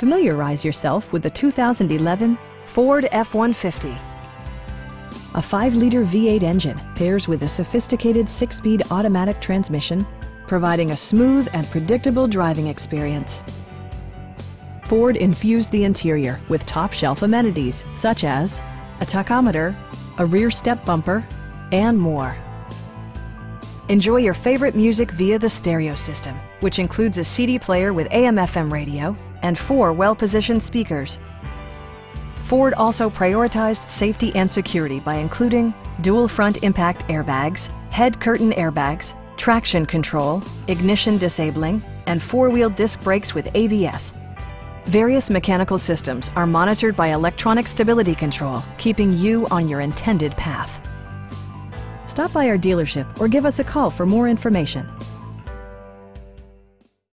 Familiarize yourself with the 2011 Ford F-150. A 5-liter V8 engine pairs with a sophisticated 6-speed automatic transmission, providing a smooth and predictable driving experience. Ford infused the interior with top-shelf amenities such as a tachometer, a rear step bumper, and more. Enjoy your favorite music via the stereo system, which includes a CD player with AM/FM radio and 4 well-positioned speakers. Ford also prioritized safety and security by including dual front impact airbags, head curtain airbags, traction control, ignition disabling, and 4-wheel disc brakes with ABS. Various mechanical systems are monitored by electronic stability control, keeping you on your intended path. Stop by our dealership or give us a call for more information.